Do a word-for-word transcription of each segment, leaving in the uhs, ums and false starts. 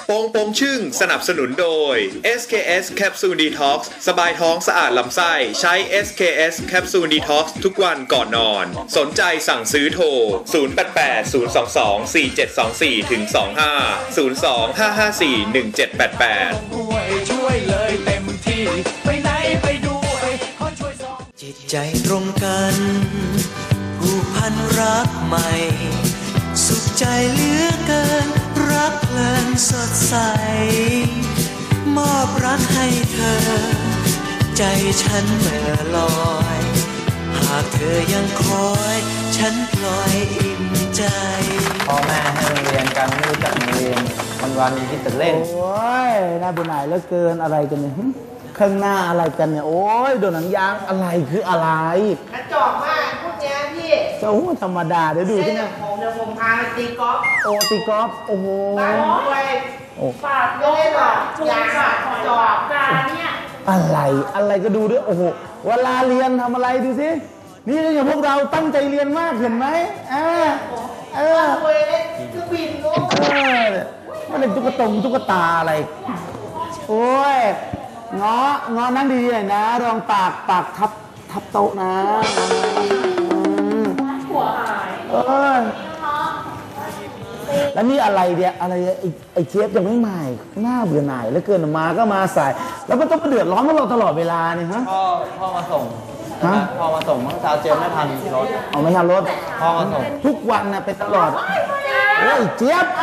โปงโปงชึ่งสนับสนุนโดย เอส เค เอส Capsule Detox สบายท้องสะอาดลำไส้ใช้ เอส เค เอส Capsule Detox ทุกวันก่อนนอนสนใจสั่งซื้อโทรศูนย์ แปด แปด ศูนย์ สอง สอง สี่ เจ็ด สอง สี่ ถึง สอง ห้า ศูนย์ สอง ห้า ห้า สี่ หนึ่ง เจ็ด แปด แปดช่วยเลยเต็มที่ไปไหนไปด้วยขอช่วยสอนจิตใจตรงกันผูกพันรักใหม่สุขใจเหลือเกินรักเพลินสดใสมอบรักให้เธอใจฉันเมื่อลอยหากเธอยังคอยฉันปล่อยอิ่มใจพ่อแม่ให้โรงเรียนกันไม่รู้จักโรงเรียนวันวันมีที่จะเล่นโอ้ยน่าเบื่อหน่ายเหลือเกินอะไรกันเนี่ยข้างหน้าอะไรกันเนี่ยโอ้ยโดนหนังยางอะไรคืออะไรกระจอกมากพวกนี้พี่จะโอ้ธรรมดาเดี๋ยวดูที่นี่ผมเดี๋ยวผมพาไปตีกอล์ฟโอ้ตีกอล์ฟโอ้โหฝากยกหรอกยางจอกการเนี่ยอะไรอะไรก็ดูด้วยโอ้โหเวลาเรียนทำอะไรดูสินี่อย่างพวกเราตั้งใจเรียนมากเห็นไหมอ่าเออเว้ยคือบินลูกเออมันเป็นตุ๊กตงตุ๊กตาอะไรโอ้ยเงาะเงาะนั่งดีๆหน่อยนะรองปากปากทับทับโต๊ะนะหัวหายเออแล้วนี่อะไรเดียอะไรไอ้ไอ้เจี๊ยบยังไม่มาหน้าเบื่อหน่ายแล้วเกินมาก็มาสายแล้วมันต้องมาเดือดร้อนพวกเราตลอดเวลาเนี่ยฮะพ่อพ่อมาส่งฮะพ่อมาส่งเมื่อเช้าเจี๊ยบไม่ทันรถเอาไม่ทันรถพ่อมาส่งทุกวันนะเป็นตลอดเฮ้ยเจี๊ยบ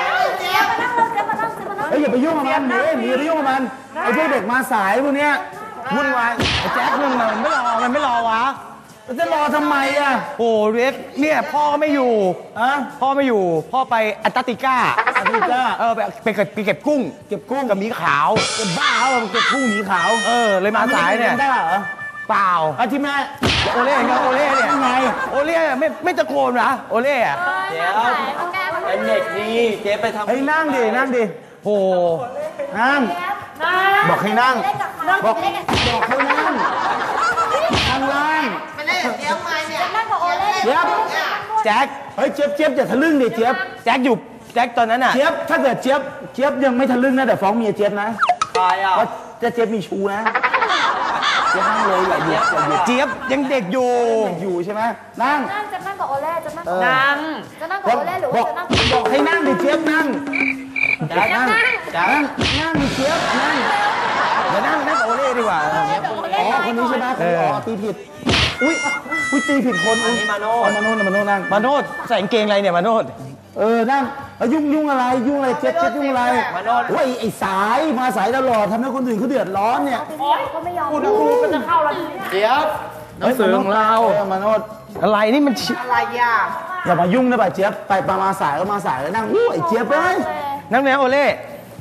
เฮ้ยอย่าไปยุ่งกับมันเฮ้ยอย่าไปยุ่งกับมันไอ้พวกเด็กมาสายพวกเนี้ยวุ่นวายไอ้แจ๊คมึงมันไม่รอมันไม่รอวะจะรอทำไมอ่ะโอ้เรสเนี่ยพ่อไม่อยู่อะพ่อไม่อยู่พ่อไปแอนตาร์กติกาแอนตาร์กติกาเออไปไปเก็บไปเก็บกุ้งเก็บกุ้งกับหมีขาวจะบ้าเหรอเก็บกุ้งหมีขาวเออเลยมาสายเนี่ยได้เหรอเปล่าอาทิตย์แม่โอเล่ไงโอเล่เนี่ยไงโอเล่ไม่ไม่ตะโกนนะโอเล่อะเดี๋ยวเป็นเด็กดีเจ๊ไปทำไอ้นั่งดินั่งดิโอ้นั่งบอกให้นั่งบอกบอกให้นั่งข้างล่างไม่ได้เจี๊ยบมาเนี่ยนั่งกับโอเล่เจี๊ยบแจ็คเฮ้ยเจี๊ยบเจี๊ยบอย่าทะลึ่งดิเจี๊ยบแจ็คอยู่แจ็คตอนนั้นอ่ะเจี๊ยบถ้าเกิดเจี๊ยบเจี๊ยบยังไม่ทะลึ่งนะแต่ฟ้องเมียเจี๊ยบนะใครอ่ะเพราะจะเจี๊ยบมีชูนะจะนั่งเลยอย่าเหยียบอย่าเหยียบเจี๊ยบยังเด็กอยู่อยู่ใช่ไหมนั่งนั่งจะนั่งกับโอเล่จะนั่งนั่งจะนั่งกับโอเล่หรือว่าจะนั่งบอกให้นั่งดิเจี๊ยบนั่งแจ็คนั่งแจ็คนั่งนั่งเจี๊ยบนั่งมานั่งนั่งกับโอเล่ดีกว่าอ๋อคนนี้ใช่ไหมคนอ๋อตีผิดอุ้ยอุ้ยตีผิดคนอันนี้มาโนดมาโนดมาโนดนั่งมาโนดใส่กางเกงอะไรเนี่ยมาโนดเออนั่งยุ่งยุ่งอะไรยุ่งอะไรเจ็บเจ็บยุ่งอะไรมาโนดโอ้ยไอ้สายมาสายตลอดทำให้คนอื่นเขาเดือดร้อนเนี่ยเขาไม่ยอมคุณครูก็จะเข้าแล้วเดี๋ยวหนังสือของเรามาโนดอะไรนี่มันอะไรอ่ะอย่ามายุ่งนะป่ะเจี๊ยบไปมาสายก็มาสายแล้วนั่งอู้ไอ้เจี๊ยบไปนั่งไหนโอเล่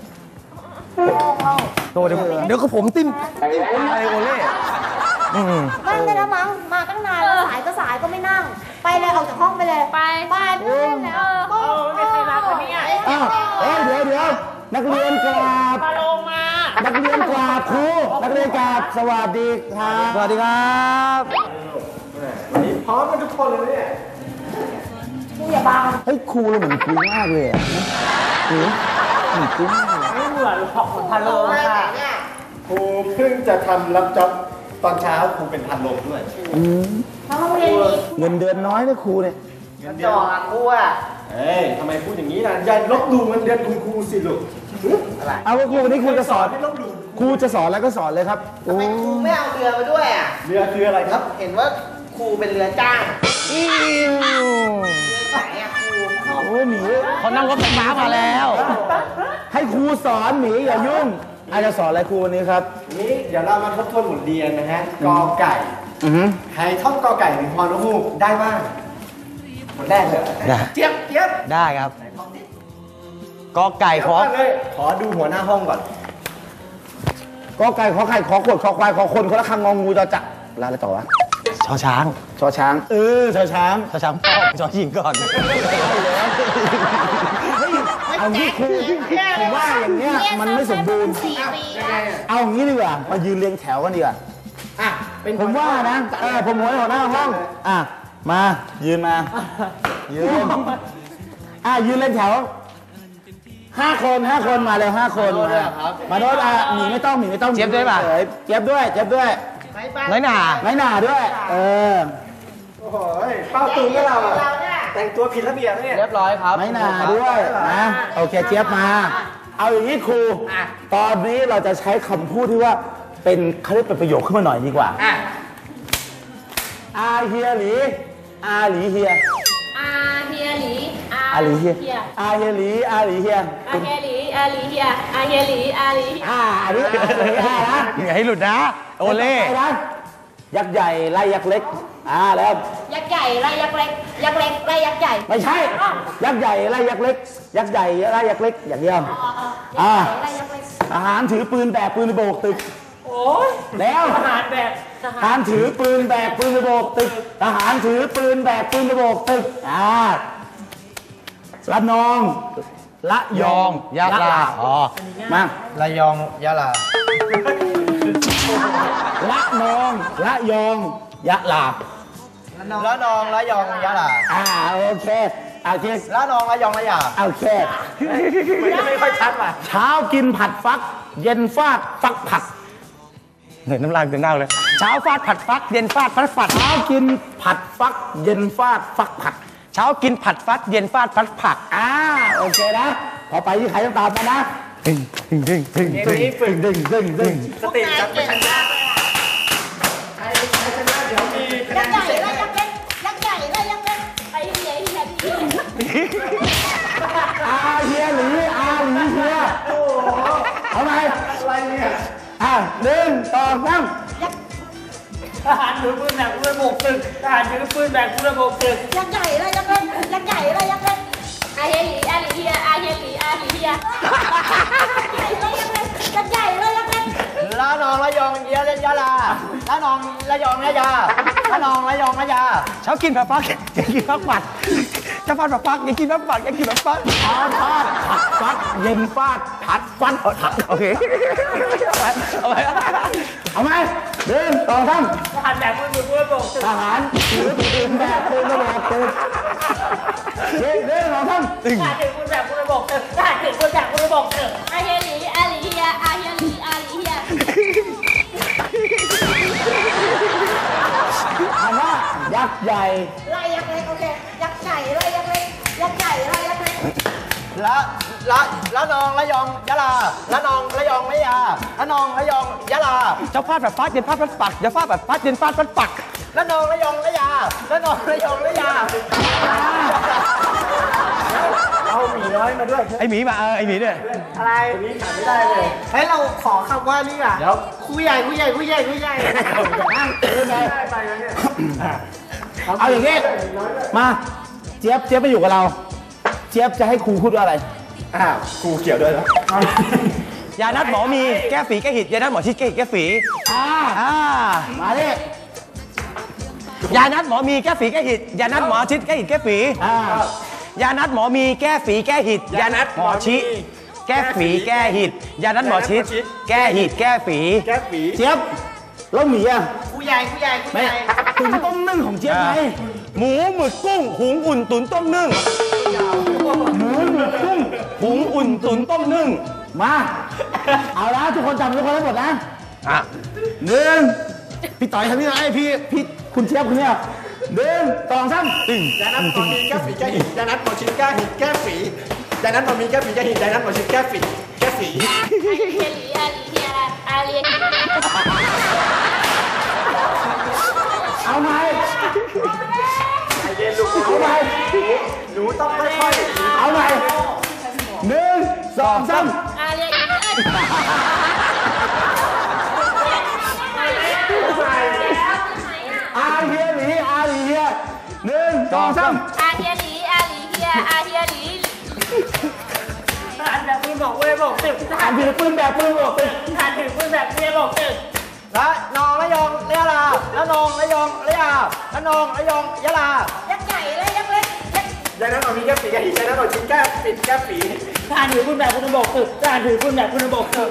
โตเดี๋ยวเดี๋ยวก็ผมติ้มไอโอเล่นั่งได้แล้วมั้งมาตั้งนานสายก็สายก็ไม่นั่งไปเลยออกจากห้องไปเลยไปไปไปแล้วก็ไม่ใครรักคนนี้อ่ะอ้าวเฮ้ยเดี๋ยวเดี๋ยวนักเรียนกราบมาลงมานักเรียนกราบครูนักเรียนกราบสวัสดีครับสวัสดีครับวันนี้พร้อมกันทุกคนเลยเนี่ยครูอย่าบังเฮ้ยครูเราเหมือนครูมากเลยครูเหมือนครูมากเลยไม่เหมือนหรอกพันโลค่ะครูเพิ่งจะทำรับจ็อบตอนเช้าครูเป็นพันโลด้วยเงินเดือนน้อยนะครูเนี่ยเงินเดือนครูอ่ะเฮ้ยทำไมพูดอย่างนี้นะอย่าลบดูเงินเดือนคุณครูสิลูกอะไรเอาว่าครูวันนี้ครูจะสอนครูจะสอนแล้วก็สอนเลยครับทำไมครูไม่เอาเรือมาด้วยอ่ะเรือคืออะไรครับเห็นว่าครูเป็นเรือจ้างอิวไหนอ่ะครูโอ้หมีเขานั่งรถไฟฟ้ามาแล้วให้ครูสอนหมีอย่ายุ่งอาจจะสอนอะไรครูวันนี้ครับนี่เดี๋ยวเรามาทบทวนบทเรียนนะฮะกอไก่ใครท่องกอไก่ถึงฮอนฮูกได้บ้างบทแรกเลยเจี๊ยบเจี๊ยบได้ครับกอไก่ขอขอดูหัวหน้าห้องก่อนกอไก่ขอไข่ขอขวดขอควายขอคนคนละคำงองูจอจักแล้วอะไรต่อวะชอช้างชอช้างเออชอช้างชอช้างพ่อชอหญิงก่อนเอางี้ครูผมว่าอย่างเงี้ยมันไม่สมบูรณ์เอางี้ดีกว่ามายืนเรียงแถวกันดีกว่าอ่ะผมว่านะเออผมหัวหัวหน้าห้องอ่ะมายืนมายืนอ่ะยืนเรียงแถวห้าคนห้าคนมาเลยห้าคนมามาโน้ตอ่ะหมีไม่ต้องหมีไม่ต้องเจี๊ยบด้วยป่ะเจี๊ยบด้วยเจี๊ยบด้วยน้อยหนาไม่หนาด้วย เออโอ้โหเป้าตูนก็เราอะแต่งตัวผิดระเบียบเนี่ยเรียบร้อยครับไม่หนาด้วยนะโอเคเจี๊ยบมา เอาอย่างนี้ครูตอนนี้เราจะใช้คำพูดที่ว่าเป็นเขาเรียกเป็นประโยคขึ้นมาหน่อยดีกว่าอาเฮียหลีอาหลีเฮียอาเฮียหลีอาอาหลีเฮียเฮียอาเฮียหลีอาหลีเฮียอาเฮียหลีอาหลีเฮียอาเฮียหลีอาหลีเฮียอ่าอันนี้อาหลีห้านะอย่าให้หลุดนะ โอเล่ไปนะยักษ์ใหญ่ไล่ยักษ์เล็กอ่าแล้วยักษ์ใหญ่ไล่ยักษ์เล็กยักษ์เล็กไล่ยักษ์ใหญ่ไม่ใช่ยักษ์ใหญ่ไล่ยักษ์เล็กยักษ์ใหญ่ไล่ยักษ์เล็กอย่างเดียวอ๋ออ๋ออ่าไล่ยักษ์เล็กทหารถือปืนแบกปืนไปโบกตึกโอ้ยแล้วทหารแบบทหารถือปืนแบกปืนไปโบกตึกทหารถือปืนแบกปืนไปโบกตึกอ่าละนองละยยออง ง ยะลา อ๋อมาระยองยะลาละนองละยองยะลาละนองละยองยะลาอ่าโอเคโอเคละนองละยองละยาโอเคไม่ค่อยชัดว่ะเช้ากินผัดฟัก เย็นฟาดฟักผัดเหนื่อยน้ำลายเต็มหน้าเลย เช้าฟาดผัดฟัก เย็นฟาดฟัดฝัดเช้ากินผัดฟัก เย็นฟาดฟักผัดเช้ากินผัดฟัก เย็นฟาดฟัดผักอ่าโอเคนะพอไปที่ใครต้องตามมานะดึงดึงดึงดึงเกมนี้ฝึกดึงดึงดึงสติจับไปชนะใครใครชนะเดี๋ยวมีคะแนยักนษ์ใหพิญ่เศษไล่ยักษ์เล็กยักษ์ใหญ่ไล่ยักษ์เล็กไอ้เฮียเฮียเฮียอาเฮียหรืออาหรือเฮียโอ้โหเอาไหมอะไรเนี่ยอ่ะหนึ่งสองสามทหารถือปืนแบกปืนโบกตึกทหารถือปืนแบกปืนโบกตึกยักษ์ใหญ่ไล่ยักษ์เล็กยักษ์ใหญ่ไล่ยักษ์เล็กอาเฮียหลีอาหลีเฮียอาเฮียหลีอาหลีเฮียยักษ์ใหญ่ไล่ยักษ์เล็กยักษ์ใหญ่ไล่ยักษ์เล็กละนองละยองยะยะลาละนองละยองละยาละนองละยองละยาเช้ากินผัดฟัก เย็นกินผัดผัดเช้าฟาดผัดฟัก เย็นกินผัดผัดเย็นกินผัดฟักเช้าฟาดผัดฟัดเย็นฟาดผัดฟัดผัดโอเค เอาไว้เอาไหมหนึ่งสองสามทหารแบกปืนปืนโบกตึกทหารถือปืนแบกปืนกระบอกปืนหนึ่งหนึ่งสองสามทหารถือปืนแบกปืนโบกตึกทหารถือปืนแบกปืนโบกตึกอาเฮียหลีอาหลีเฮียอาเฮียหลีอาหลีเฮียอันว่ายักษ์ใหญ่ไล่ยักษ์เล็กโอเคยักษ์ใหญ่ไล่ยักษ์เล็กยักษ์ใหญ่ไล่ยักษ์เล็กละละละนองละยองยะลาละนองละยองละยาละนองละยองยะลาเช้าฟาดผัดฟัก เย็นฟาดฟัดปักเย็นฟาดผัดฟัก เย็นฟาดฟัดปักละนองละยองละยาละนองละยองละยาเอาหมีน้อยมาด้วยไอหมีมา เออ ไอหมีด้วยอะไรนี้ขาดไม่ได้เลยเฮ้ยเราขอคำว่านี่อ่ะเดี๋ยวคุยใหญ่คุยใหญ่คุยใหญ่คุยใหญ่ได้ไปแล้วเนี่ยเอาอย่างนี้มาเจี๊ยบเจี๊ยบไปอยู่กับเรา เจี๊ยบจะให้ครูพูดว่าอะไรอ้าวครูเกี่ยวด้วยแล้วยานัดหมอมี แก้ฝีแก้หิด ยานัดหมอชิดแก้หิดแก้ฝีอ่าอ่ามาดิยานัดหมอมี แก้ฝีแก้หิด ยานัดหมอชิดแก้หิดแก้ฝีอ่ายานัดหมอมี แก้ฝีแก้หิด ยานัดหมอชิดแก้ฝีแก้หิด ยานัดหมอชิดแก้หิดแก้ฝีแก้ฝีเจี๊ยบแล้วหมีอ่ะคุยใหญ่คุยใหญ่คุยไม่ใหญ่ตุ๋นต้มนึ่งของเจี๊ยบไงหมูหมึกกุ้ง หุงอุ่นตุ๋นต้มนึ่งหมูหมึกกุ้งหุงอุ่นตุ๋นต้มนึ่งมา เอาละทุกคนจำทุกคนให้หมดนะอ่ะหนึ่งพี่ต่อยทำนี่นะไอพี่พี่คุณเจี๊ยบคนเนี้ยหนึ่งสองสามตึงยานัดหมอมีแก้ฝีแก้หิดยานัดหมอชิดแก้หิดแก้ฝียานัดหมอมีแก้ฝีแก้หิดยานัดหมอชิดแก้ฝีแก้ฝีอาเฮียหลีอาหลีเฮียอาเฮียหลีเอาไหมใจเย็นลูกเอาไหมหนูต้องค่อยๆเอาไหมหนึ่งสองสามอาเฮียหลีอาอาเฮียหลีอาหลีเฮียหนึ่งสองสามอาเฮียหลีอาหลีเฮียอาเฮียหลีทหารแบกปืนโบกปืนโบกตึกทหาอ่าร นถือปืนแบบปืนบอกตึกทหารถือปืนแบกปืนโบกตึกละนองละยองละยาลาละนองละยองละยาละนองละยองยะลายักษ์ใหญ่ไล่ยักษ์เล็กยักษ์ยานัดหมอมีแก้ฝีแก้หิดยานัดหมอชิดแก้ปิดแก้ฝีทหารถือปืนแบกปืนโบกตึกทหารถือปืนแบกปืนโบกตึก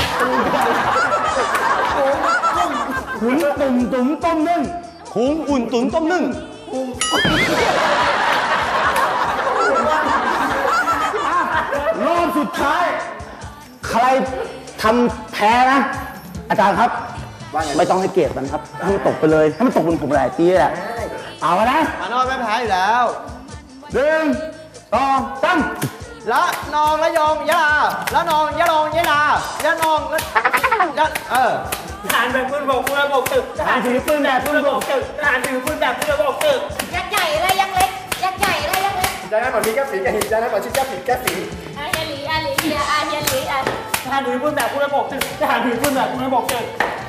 หุงตุ่มตุ๋มต้มนึ่งหุงอุ่นตุ๋นต้มนึ่งรอบสุสุดท้าย ใครทำแพ้นะ อาจารย์ครับ ไม่ต้องให้เกียรติมันครับให้มันตกไปเลยให้มันตกบนผมหลายตีแหละเอาละนะมานอนไม่แพ้อยู่แล้วหนึ่งสองสามละนองละยองยะลาละนองยะลองยะลายะนองละยะเออทหารแบบปืนบกปืนบกตึกทหารถือปืนแบบปืนบกตึกทหารถือปืนแบบปืนบกตึกยักษ์ใหญ่อะไรยักษ์เล็กยักษ์ใหญ่อะไรยักษ์เล็กจานนั้นบอกมีแก้ฝีแก้หินจานนั้นบอกชื่อแก้ฝีแก้ฝีอาเยลีอาลีอาเยลีอาทหารถือปืนแบบปืนบกตึกทหารถือปืนแบบปืนบกตึก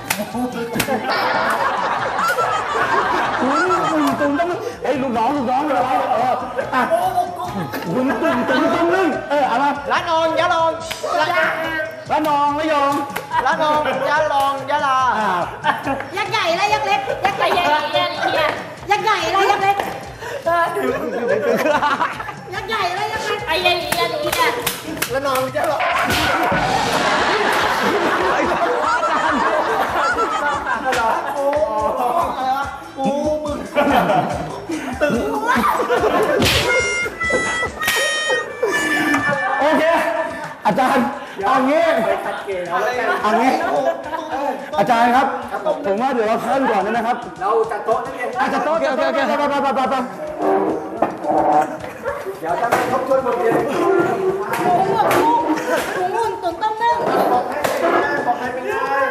ตุ้งตุ้งต้องเอ้ยลูกน้องลูกน้องอะไรเอออ่ะตุ้งตุ้งตุ้งตุ้งนึงเออเอามาละนองยะลองละละนองละยองละนองยะลองยะลาอ่ายักษ์ใหญ่อะไรยักษ์เล็กยักษ์ใหญ่ยักษ์ใหญ่ยักษ์ใหญ่อะไรยักษ์เล็กยักษ์ใหญ่อะไรยักษ์เล็กอาเยลีอาลีอาละนองยะลองโอเคอาจารย์เอางี้เอางี้อาจารย์ครับผมว่าเดี๋ยวเราเพิ่มก่อนได้ไหมครับเราจัดโต๊ะนักเรียนอาจจะโต๊ะโอเคโอเคไปไปไปไปไปเดี๋ยวจะมาทบทวนบทเรียนถุงหุ่นตุ๋นต้มนึ่งบอกให้ไปนั่งบอกให้ไปนั่ง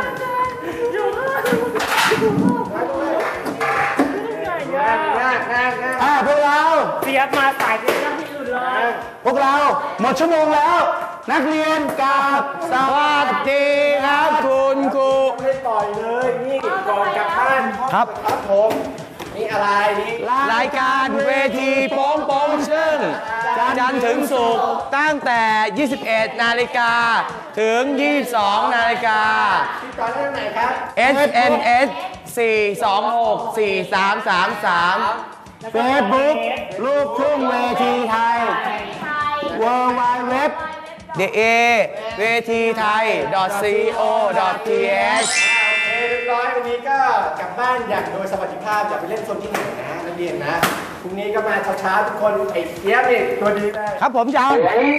นั่งนั่งนั่งอ่าพวกเราเสียมาสายเป็นที่สุดเลยพวกเราหมดชั่วโมงแล้ว นักเรียนกราบสวัสดีครับคุณครูไม่ต่อยเลยนี่ก่อนกลับบ้านครับครับผมนี่อะไรนี่รายการเวทีโป้งโป้งซึ่งจันทร์ถึงศุกร์ตั้งแต่ ยี่สิบเอ็ด นาฬิกาถึง ยี่สิบสอง นาฬิกาที่ตอนเรื่องไหนครับเอส เอ็ม เอส สี่ สอง หก สี่ สาม สาม สามเฟซบุ๊กลูกทุ่งเวทีไทย เวิร์ลไวด์เว็บเดเอเวทีไทย .co .th โอเคเรียบร้อยวันนี้ก็กลับบ้านอย่างโดยสวัสดิภาพอย่าไปเล่นโซนที่ไหนนะนักเรียนนะพรุ่งนี้ก็มาเช้าๆทุกคนไอ้เทียบนี่ตัวดีเลยครับผมจาน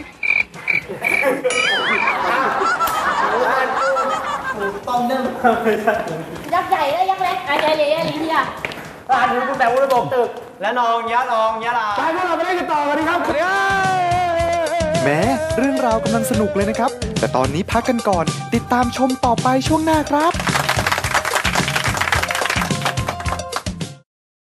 ยักษ์ใหญ่อะไรยักษ์เล็กอาเยลีอาลีอาทหารถือปืนแบบวุ้นบกตึกและนองยะลองยะลาไปพวกเราไปเล่นกันต่อกันดีครับแม้เรื่องราวกำลังสนุกเลยนะครับ แต่ตอนนี้พักกันก่อน ติดตามชมต่อไปช่วงหน้าครับ